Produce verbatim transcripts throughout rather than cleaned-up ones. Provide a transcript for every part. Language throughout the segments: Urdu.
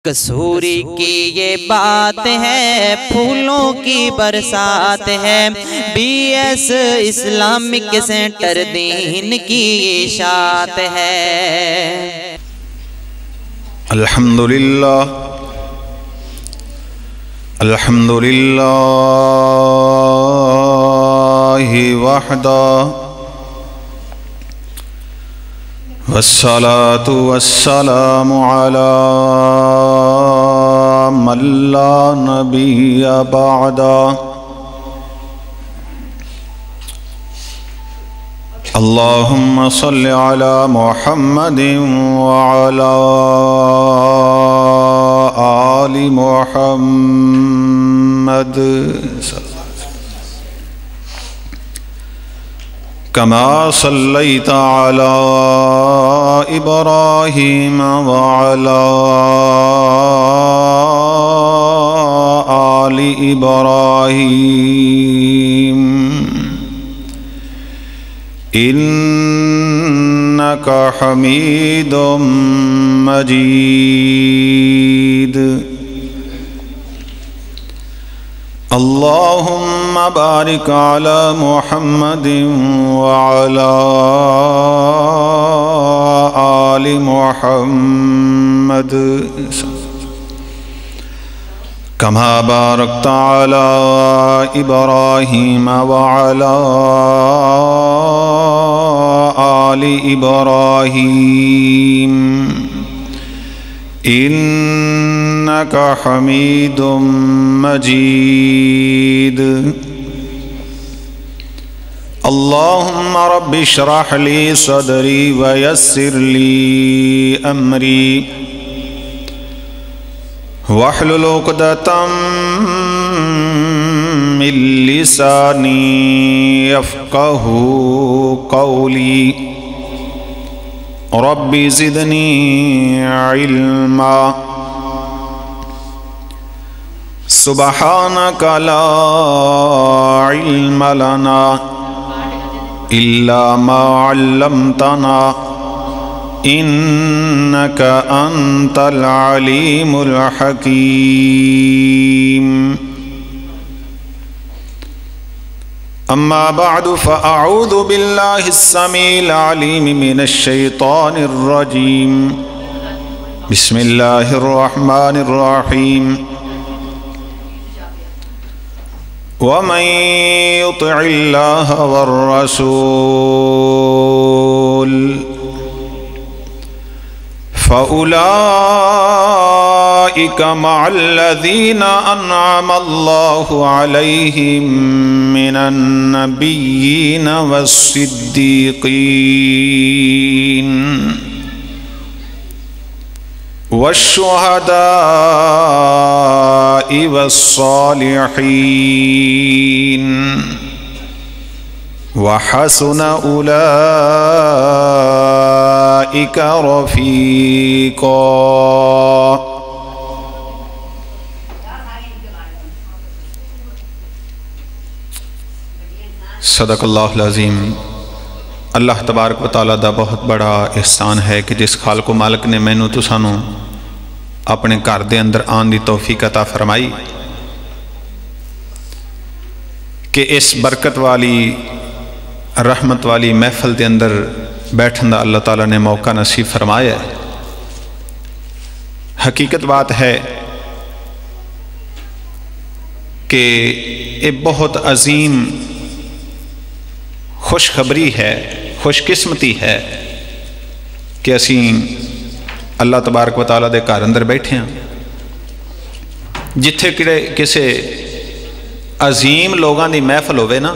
کسوری کی یہ بات ہے، پھولوں کی برسات ہے، بی ایس اسلامک سینٹر دین کی اشاعت ہے۔ الحمدللہ الحمدللہ وحدہ والصلاة والسلام على من لا نبی بعدہ۔ اللہم صل علی محمد وعلى آل محمد كما صليت على إبراهيم وعلى آل إبراهيم إنك حميد مجيد۔ اللهم بارك على محمد وعلى آل محمد كما باركت على إبراهيم وعلى آل إبراهيم إنك حميد مجيد۔ اللهم رب اشرح لي صدري ويسر لي أمري واحلل عقدة من لساني يفقه قولي رب زدنی علما۔ سبحانک لا علم لنا الا ما علمتنا انک انت العلیم الحکیم۔ اما بعد فاعوذ باللہ السمیع العلیم من الشیطان الرجیم۔ بسم اللہ الرحمن الرحیم۔ ومن يطع اللہ والرسول فأولئك مع الذين أنعم الله عليهم من النبيين والصديقين والشهداء والصالحين وحسن أولئك رفيقا۔ صدق اللہ العظیم۔ اللہ تبارک و تعالیٰ دا بہت بڑا احسان ہے کہ جس خالق و مالک نے مینوں تو سانوں اپنے گھر دے اندر آن دی توفیق عطا فرمائی کہ اس برکت والی رحمت والی محفل دے اندر بیٹھن دا اللہ تعالیٰ نے موقع نصیب فرمایا ہے۔ حقیقت بات ہے کہ یہ بہت عظیم خوشخبری ہے، خوش قسمتی ہے کہ اسیں اللہ تبارک و تعالیٰ دے گھر اندر بیٹھے ہیں جتھے کسے عظیم لوگاں دی محفل ہوئے نا،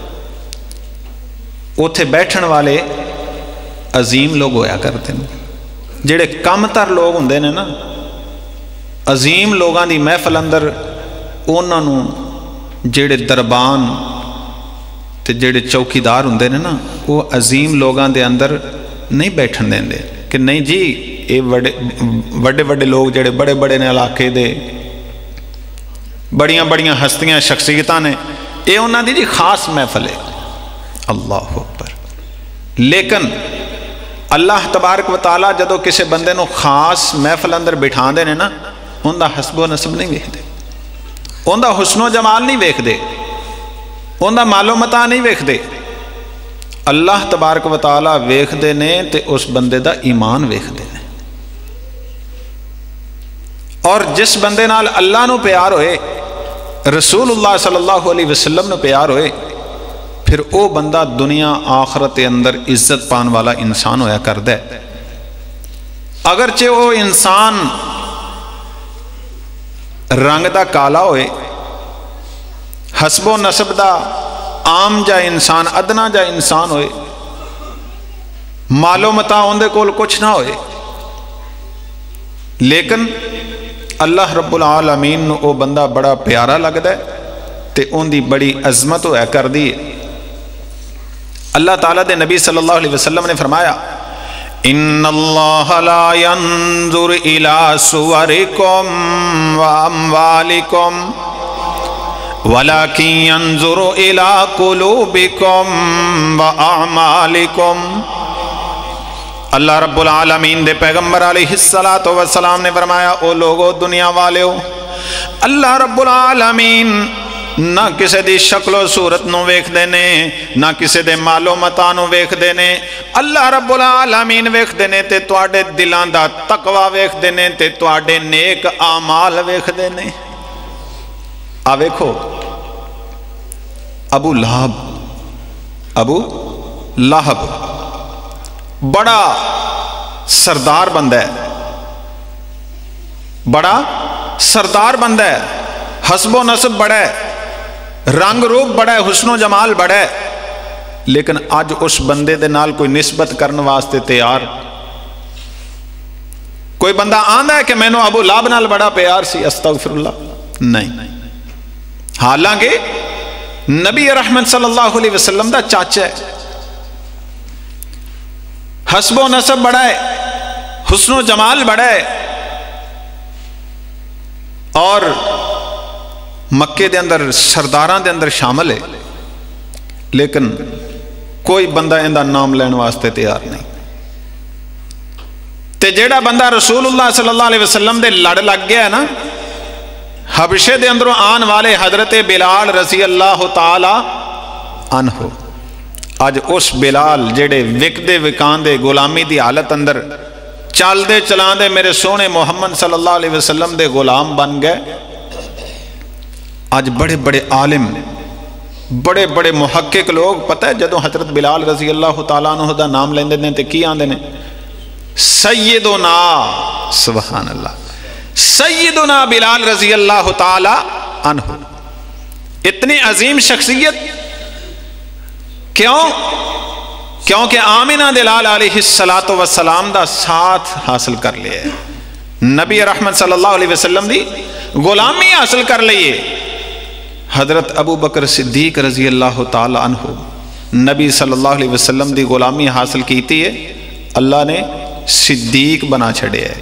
اتھے بیٹھن والے عظیم لوگ ہویا کرتے ہیں۔ جڑے کم تر لوگ ہوندے نے نا، عظیم لوگاں دی محفل اندر انہاں نوں جڑے دربان تے جڑے چوکیدار ہوندے نے نا، وہ عظیم لوگاں دے اندر نہیں بیٹھن دیندے کہ نہیں جی یہ بڑے بڑے بڑے لوگ جڑے بڑے بڑے نے علاقے دے بڑیاں بڑیاں ہستیاں شخصیتاں نے، یہ انہاں دی جی خاص محفل ہے۔ اللہ اکبر۔ لیکن اللہ تبارک و تعالیٰ جدو کسی بندے نو خاص محفل اندر بٹھا دے نے نا उनका हसबो नसब नहीं वेखते, उनका हुस्नो जमाल नहीं वेखते, उनका मालो मता नहीं वेखते। अल्लाह तबारक व तआला वेखते ने ते उस बंदे का ईमान वेखते ने। और जिस बंदे नाल अल्लाह नू प्यार होए, रसूलुल्लाह सल्लल्लाहु अलैहि वसल्लम नू प्यार होए, फिर वो बंदा दुनिया आखरत के अंदर इज्जत पाने वाला इंसान होया करदा है। अगरचे वो इंसान रंग दा काला होए, हसबो नसब दा आम जा इंसान, अदना जा इंसान होए, मालो मता उनदे कोल कुछ ना होए, लेकिन अल्लाह रब्बुल आलमीन नू वो बंदा बड़ा प्यारा लगदा है ते उनदी बड़ी अजमत होया करदी है। अल्लाह ताला दे नबी सल्लल्लाहु अलैहि वसल्लम ने फरमाया, इन्नल्लाह ला यंजुर इला सुवरिकुम व अमवालिकुम वलाकिन यंजुर इला कुलूबिकुम व अमालिकुम। अल्लाह रब्बुल आलमीन दे पैगंबर अलैहिस्सलातु वस्सलाम ने फरमाया, ओ लोगो दुनिया वालेओ, अल्लाह रब्बुल आलमीन ना किसी दी शक्लो सूरत नू वेखदे ने, ना किसी दे मालो मता नू वेखदे ने। अल्लाह रब्बुल आलमीन वेखदे ने ते तुहाडे दिलां दा तकवा वेखदे ने ते तुहाडे नेक आमाल वेखदे ने। आ वेखो अबू लहब, अबू लहब बड़ा सरदार बंदा है, बड़ा सरदार बंदा है, हसबो नसब बड़ा है, रंग रूप बड़ा है, हुस्नो जमाल बड़ा है, लेकिन अज उस बंदे दे नाल कोई निस्बत करने वास्ते तैयार, कोई बंदा आंदा है कि मैनू अबू लहब नाल बड़ा प्यार सी, अस्तगफिरुल्लाह, नहीं। हालांकि नबी रहमत सल्लल्लाहु अलैहि वसल्लम दा चाचा है, हसबो नसब बड़ा है, हुस्नो जमाल बड़ा है, और मक्के दे अंदर सरदारां दे अंदर शामिल है, लेकिन कोई बंदा इनका नाम लेने वास्ते तैयार नहीं। ते जेड़ा बंदा रसूलुल्लाह सल्लल्लाहु अलैहि वसल्लम दे लड़ लग गया है ना, हबशे दे अंदरों आन वाले हजरत बिलाल रजी अल्लाह ताला अनहु, अज उस बिलाल जेड़े विकदे विकांदे गुलामी की हालत अंदर चलते चलाते मेरे सोहने मुहम्मद सल्लल्लाहु अलैहि वसल्लम दे गुलाम बन गए। अज बड़े बड़े आलिम, बड़े बड़े मुहक्किक लोग, पता है जदों हजरत बिलाल रजी अल्लाह तआला अन्हु दा नाम लेंदे ने ते की आंदे ने, सैयदुना, सुभान अल्लाह, सैयदुना बिलाल रजी अल्लाह तआला अन्हु। इतनी अजीम शख्सियत, क्यों? क्योंकि आमिना दे लाल अलैहिस्सलातु वस्सलाम दा साथ हासिल कर लिया है, नबी रहमत सल्लल्लाहु अलैहि वसल्लम दी गुलामी हासिल कर ली है। हजरत अबू बकर सिद्दीक रजी अल्लाह तआला अन्हु नबी सल्लल्लाहु अलैहि वसल्लम दी गुलामी हासिल की है, अल्लाह ने सिद्दीक बना छड़े है,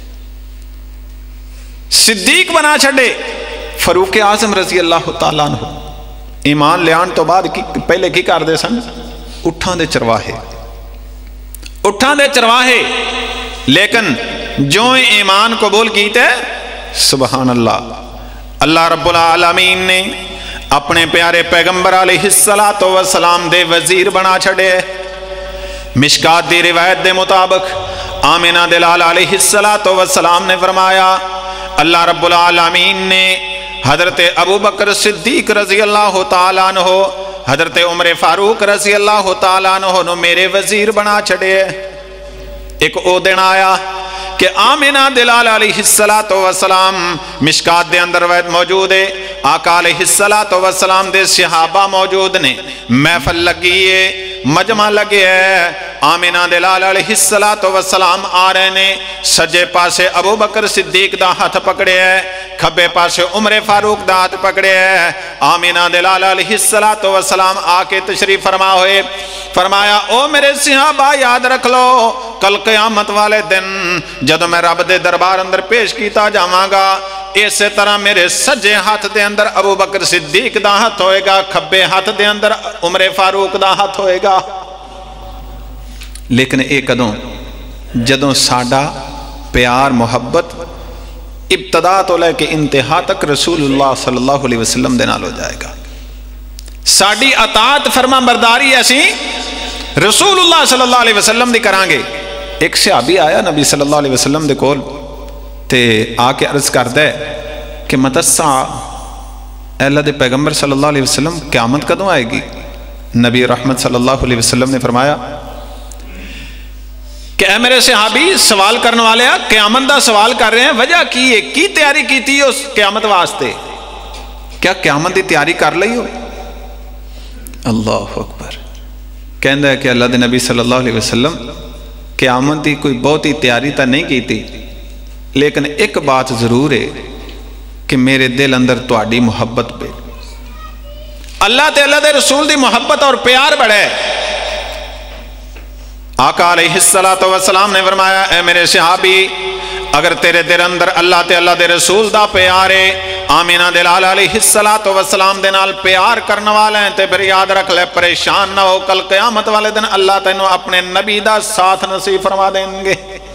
सिद्दीक बना छड़े। फरूक आजम रजी अल्लाह तआला अन्हु ईमान लियान तो बाद की पहले की करते सन, उठां दे चरवाहे, उठां दे चरवाहे, लेकिन जो ईमान कबूल कीते, सुभान अल्लाह, अल्लाह रब्बुल आलमीन ने अपने प्यारे पैगंबर अलैहिस्सलातु वस्सलाम दे वजीर बना छड़े। मिशकात दी रिवायत दे मुताबिक आमिना दे लाल अलैहिस्सलातु वस्सलाम ने फरमाया, अल्लाह रब्बुल आलमीन ने हजरत अबू बकर सिद्दीक रजी अल्लाह तआला अन्हु, हजरत उमर फारूक रजी अल्लाह तआला अन्हु नु मेरे वजीर बना छड़े। एक ओ दिन आया कि आमिना दे लाल अलैहिस्सलातु वस्सलाम, मिशकात दे अंदर वैद मौजूद है, आका अलैहिस्सलातु वस्सलाम दे सहाबा मौजूद ने, महफिल लगी है, मजमा लगे है, आमिना दे लाल अलैहिस्सलातु वस्सलाम आ रहे ने, सज्जे पासे अबू बकर सिद्दीक दा हाथ पकड़े है, खब्बे पासे उमर फारूक दा हाथ पकड़े है। आमिना दे लाल अलैहिस्सलातु वस्सलाम आके तशरीफ फरमा होए, फरमाया, ओ मेरे सहाबा याद रख लो, कल क़यामत वाले दिन जदों मैं रब दे दरबार अंदर पेश किया जावांगा, इस तरह मेरे सज्जे हाथ दे अंदर अबू बकर सिद्दीक दा हाथ होएगा, खब्बे हाथ दे अंदर उमर फारूक दा हाथ होएगा। लेकिन ये कदों, जदों साडा प्यार मुहब्बत ابتدا تو لے کے انتہا تک رسول اللہ صلی اللہ علیہ وسلم دے نال ہو جائے گا. ساڈی اطاعت فرما برداری اسی رسول اللہ صلی اللہ علیہ وسلم دی کران گے. ایک صحابی آیا نبی صلی اللہ علیہ وسلم دے کول تے آ کے عرض کردا ہے کہ متسا اے اللہ دے پیغمبر صلی اللہ علیہ وسلم قیامت کدوں آئے گی؟ نبی رحمت صلی اللہ علیہ وسلم نے فرمایا کہ اے میرے صحابی سوال کرنے والے قیامت دا سوال کر رہے ہیں، وجہ کی ہے کی تیاری کی تھی اس قیامت واسطے؟ کیا قیامت دی تیاری کر لئی ہو؟ اللہ اکبر. کہندا ہے کہ اللہ دے نبی صلی اللہ علیہ وسلم قیامت دی کوئی بہت ہی تیاری تا نہیں کی تھی، لیکن ایک بات ضرور ہے کہ میرے دل اندر تہاڈی محبت پہ اللہ تے اللہ دے رسول دی محبت اور پیار بڑا ہے. آقا علیہ الصلوۃ والسلام نے فرمایا اے میرے صحابی اگر تیرے دل اندر اللہ تے اللہ دے رسول دا پیار ہے، آمینہ دے لال علیہ الصلوۃ والسلام دے نال پیار کرنے والے ہیں تے پھر یاد رکھ لے پریشان نہ ہو، کل قیامت والے دن اللہ تینوں اپنے نبی دا ساتھ نصیب فرما دیں گے.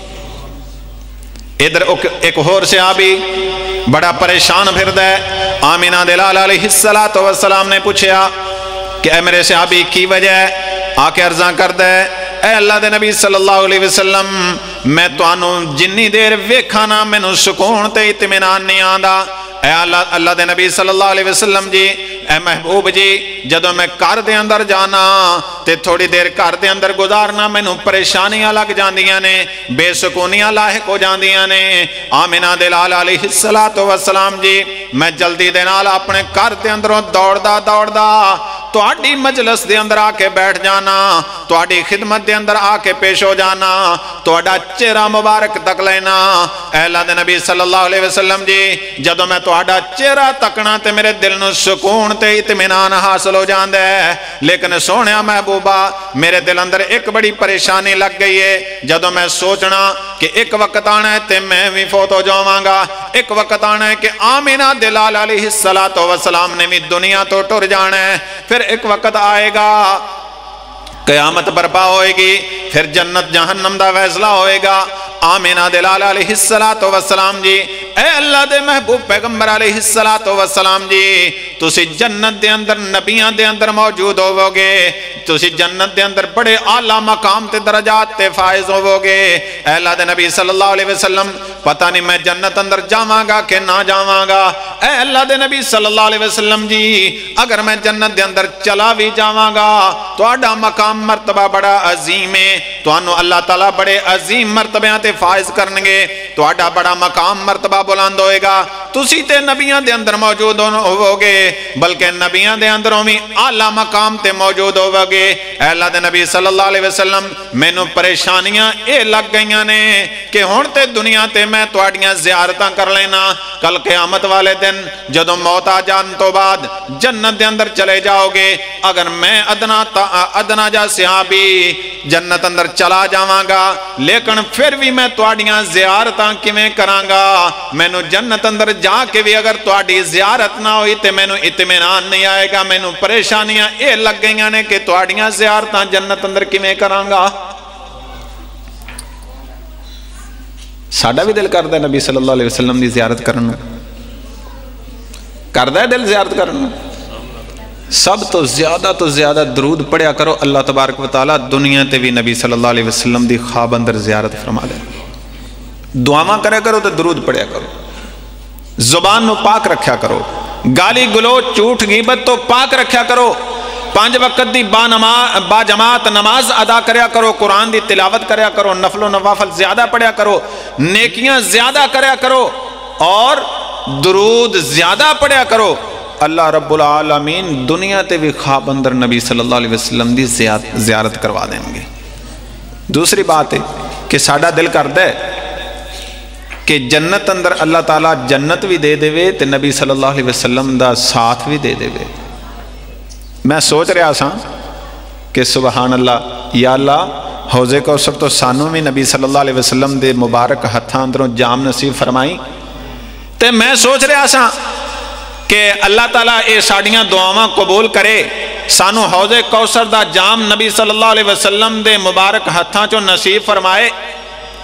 ادھر ایک اور صحابی بڑا پریشان پھردا ہے. آمینہ دے لال علیہ الصلوۃ والسلام نے پوچھا کہ اے میرے صحابی کی وجہ ہے؟ آ کے عرضاں کردا ہے اے اللہ دے نبی صلی اللہ علیہ وسلم میں تانوں جنی دیر ویکھاں نا مینوں سکون تے اطمینان نہیں آندا. اے اللہ اللہ دے نبی صلی اللہ علیہ وسلم جی اے محبوب جی جدوں میں گھر دے اندر جانا تے تھوڑی دیر گھر دے اندر گزارنا مینوں پریشانیاں لگ جاندیاں نے، بے سکونیاں لاحق ہو جاندیاں نے. آمینہ دے لال علیہ الصلوۃ والسلام جی میں جلدی دے نال اپنے گھر دے اندروں دوڑدا دوڑدا تہاڈی مجلس دے اندر آ کے بیٹھ جانا، تہاڈی خدمت دے اندر آ کے پیش ہو جانا، تہاڈا چہرہ مبارک تک لینا. اے اللہ دے نبی صلی اللہ علیہ وسلم جی جدوں میں تہاڈا چہرہ تکنا تے میرے دل نوں سکون تے اطمینان حاصل ہو جاندا ہے. لیکن سونیا محبوبہ میرے دل اندر ایک بڑی پریشانی لگ گئی ہے. جدوں میں سوچنا کہ ایک وقت آنا ہے تے میں بھی فوت ہو جاواں گا، ایک وقت آنا ہے کہ آمینہ دے لال علیہ الصلوۃ والسلام نے بھی دنیا تو ٹر جانا ہے، پھر ایک وقت آئے گا قیامت برپا ہوئے گی، پھر جنت جہنم دا فیصلہ ہوئے گا. آمینہ دے لال علیہ الصلوۃ والسلام جی اے اللہ دے محبوب پیغمبر علیہ الصلوۃ والسلام جی تسی جنت دے اندر نبیاں دے اندر موجود ہوو گے، تسی جنت دے اندر بڑے اعلیٰ مقام تے درجات تے فائز ہوو گے. اے اللہ دے نبی صلی اللہ علیہ وسلم پتہ نہیں میں جنت اندر جاواں گا کہ نہ جاواں گا. اے اللہ دے نبی صلی اللہ علیہ وسلم جی اگر میں جنت دے اندر چلا بھی جاواں گا تہاڈا مقام مرتبہ بڑا عظیم ہے، تانوں اللہ تعالیٰ بڑے عظیم مرتبیاں تے فائز کرنگے، تہاڈا بڑا مقام مرتبہ بلند ہوئے گا. تسی تے نبیاں دے اندر موجود ہوو گے بلکہ نبیاں دے اندروں بھی اعلیٰ مقام تے موجود ہوو گے. اے اللہ دے نبی صلی اللہ علیہ وسلم مینوں پریشانیاں اے لگ گئیاں نے کہ ہن تے دنیا تے میں تہاڈیاں زیارتاں کر لینا، کل قیامت والے دن جدوں موت آ جان تو بعد جنت دے اندر چلے جاؤ گے، اگر میں ادنا ادنا جا صحابی جنت اندر چلا جاواں گا لیکن پھر بھی میں تہاڈیاں زیارتاں کیویں کراں گا؟ مینوں جنت اندر جا کے بھی اگر تہاڈی زیارت نہ ہوئی تے مینوں اطمینان نہیں آئے گا، مینوں پریشانیاں اے لگ گئیاں نے کہ تہاڈیاں زیارتاں جنت اندر کیویں کراں گا؟ ساڈا بھی دل کردا ہے نبی صلی اللہ علیہ وسلم دی زیارت کرن، کردا ہے دل زیارت کرن. سب تو زیادہ تو زیادہ درود پڑھیا کرو اللہ تبارک و تعالیٰ دنیا تے بھی نبی صلی اللہ علیہ وسلم دی خواب اندر زیارت فرما دے. دعاواں کرے کرو تو درود پڑھیا کرو، زبان نو پاک رکھیا کرو، گالی گلوچ جھوٹ غیبت تو پاک رکھیا کرو، پانچ وقت دی با, نماز با جماعت نماز ادا کریا کرو، قرآن دی تلاوت کریا کرو، نفل و نوافل زیادہ پڑھیا کرو، نیکیاں زیادہ کریا کرو اور درود زیادہ پڑھیا کرو. اللہ رب العالمین دنیا تے بھی خواب اندر نبی صلی اللہ علیہ وسلم دی زیارت کروا دیں گے. دوسری بات ہے کہ ساڈا دل کردا ہے کہ جنت اندر اللہ تعالیٰ جنت بھی دے دے تے نبی صلی اللہ علیہ وسلم دا ساتھ بھی دے دے. میں سوچ رہا سا کہ سبحان اللہ یا اللہ حوض کوثر تو سانوں بھی نبی صلی اللہ علیہ وسلم دے مبارک ہتھاں اندروں جام نصیب فرمائی. تے میں سوچ رہا سا کہ اللہ تعالیٰ اے ساڑیاں دعاواں قبول کرے، سانو حوض کوثر دا جام نبی صلی اللہ علیہ وسلم دے مبارک ہتھاں چوں نصیب فرمائے.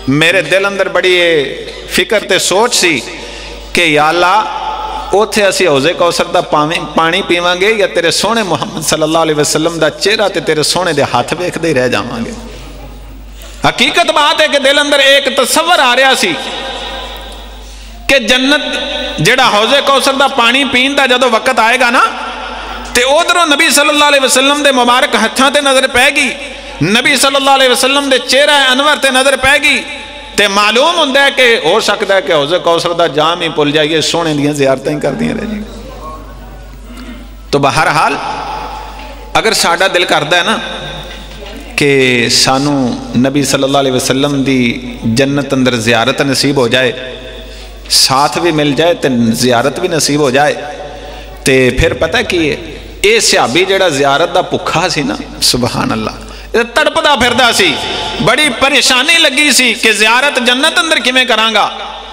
میرے دل اندر بڑی فکر تے سوچ سی کہ یا اللہ اوتھے اسی حوضے کوثر دا پانی پیواں گے یا تیرے سونے محمد صلی اللہ علیہ وسلم دا چہرہ تے تیرے سونے دے ہاتھ ویکھ دے رہ جاواں گے۔ حقیقت بات ہے کہ دل اندر ایک تصور آ رہا سی کہ جنت جڑا حوضے کوثر دا پانی پین دا جدو وقت آئے گا نا تے ادھروں نبی صلی اللہ علیہ وسلم دے مبارک ہتھاں تے نظر پے گی، نبی صلی اللہ علیہ وسلم دے چہرہ انور تے نظر پے گی تے معلوم ہوندہ ہے کہ ہو سکتا ہے کہ حوض کوثر دا جام ہی پل جائیے، سونے دیاں زیارتیں ہی کر دیاں رہ جائیں۔ تو بہرحال اگر ساڈا دل کردا ہے نا کہ سانو نبی صلی اللہ علیہ وسلم دی جنت اندر زیارت نصیب ہو جائے، ساتھ بھی مل جائے تے زیارت بھی نصیب ہو جائے، تے پھر پتہ کی اے صحابی جڑا زیارت دا بھکھا سی نا، سبحان اللہ، تڑپدا پھردا سی، بڑی پریشانی لگی سی کہ زیارت جنت اندر کیویں کراں گا۔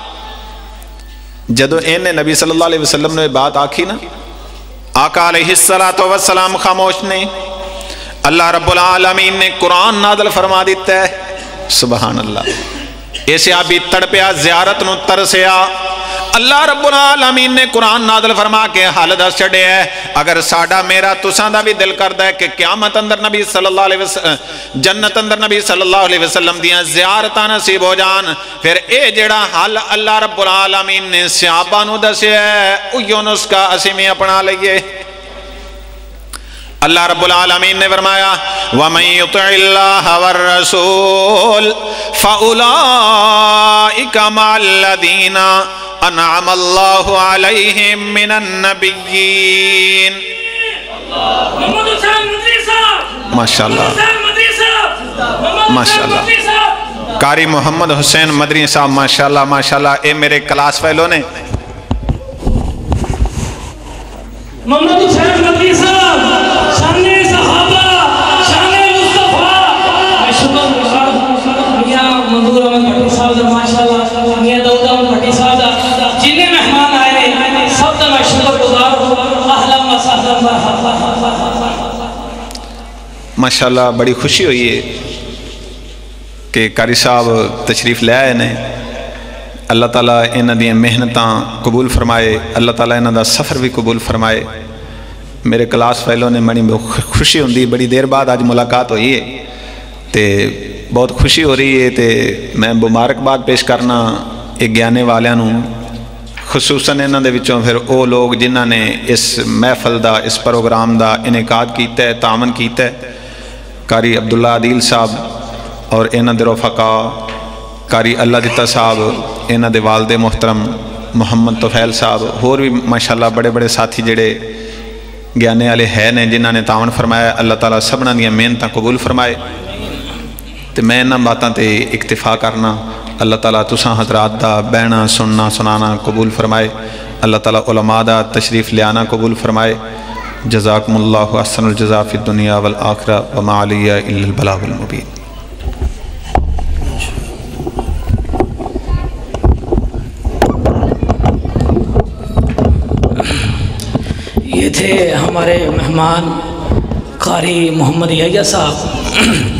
جدو انہیں نبی صلی اللہ علیہ وسلم نے بات آکھی نا، آقا علیہ السلام خاموش نے، اللہ رب العالمین نے قرآن نازل فرما دیتا ہے، سبحان اللہ۔ ایسے آبی تڑپیا، زیارت نو ترسیا، اللہ رب العالمین نے قرآن نازل فرما کے حال دس چھڑے ہے۔ اگر ساڑا میرا تساں دا بھی دل کردا ہے کہ قیامت اندر نبی صلی اللہ علیہ وسلم جنت اندر نبی صلی اللہ علیہ وسلم دیاں زیارتاں نصیب ہو جان، پھر اے جڑا حال اللہ رب العالمین نے صحابہ نو دسیا ہے اوہی نسخہ اسی میں اپنا لئیے۔ اللہ رب العالمین نے فرمایا وَمَن يُطِعِ اللَّهَ وَالرَّسُولَ فَأُولَئِكَ مَعَ الَّذِينَ انعم اللہ علیہم من النبیین۔ ماشاءاللہ ماشاءاللہ قاری محمد حسین مدنی صاحب، ماشاءاللہ ماشاءاللہ، اے میرے کلاس فیلو نے محمد حسین مدنی صاحب شانے صحابہ شانے مصطفیٰ، میں شکر گزار ہوں میاں منظور احمد بھٹی صاحب دا، ماشاءاللہ میاں داؤد احمد بھٹی صاحب دا، جنہیں مہمان آئے سب دا میں شکر گزار ہوں، اہلا و سہلا مرحبا۔ ماشاءاللہ بڑی خوشی ہوئی ہے کہ قاری صاحب تشریف لے آئے نے، اللہ تعالیٰ انہ دی محنتاں قبول فرمائے، اللہ تعالیٰ انہ دا سفر بھی قبول فرمائے۔ میرے کلاس فیلوں نے بڑی خوشی ہوندی، بڑی دیر بعد آج ملاقات ہوئی ہے تے بہت خوشی ہو رہی ہے، تے میں مبارکباد پیش کرنا ایک گیانے والیاں نوں، خصوصاً انہاں دے وچوں پھر او لوگ جنہاں نے اس محفل دا، اس پروگرام دا انعقاد کیتا ہے، تعاون کیتا ہے، قاری عبداللہ عدیل صاحب اور انہاں دے رفقا، قاری اللہ دتا صاحب، انہاں دے والد محترم محمد طفیل صاحب، اور بھی ماشاءاللہ بڑے بڑے ساتھی جڑے گیانے والے ہے نے جنہاں نے تعاون فرمایا، اللہ تعالیٰ سبنا دیاں محنتاں قبول فرمائے۔ تو میں انہاں باتاں تے اکتفا کرنا، اللہ تعالیٰ تساں حضرات دا بہنا سننا سنانا قبول فرمائے، اللہ تعالیٰ علماء دا تشریف لیانا قبول فرمائے۔ جزاکم اللہ احسن الجزاء فی الدنیا والآخرہ وما علیہ الا البلاغ المبین۔ یہ تھے ہمارے مہمان قاری محمد یحییٰ صاحب۔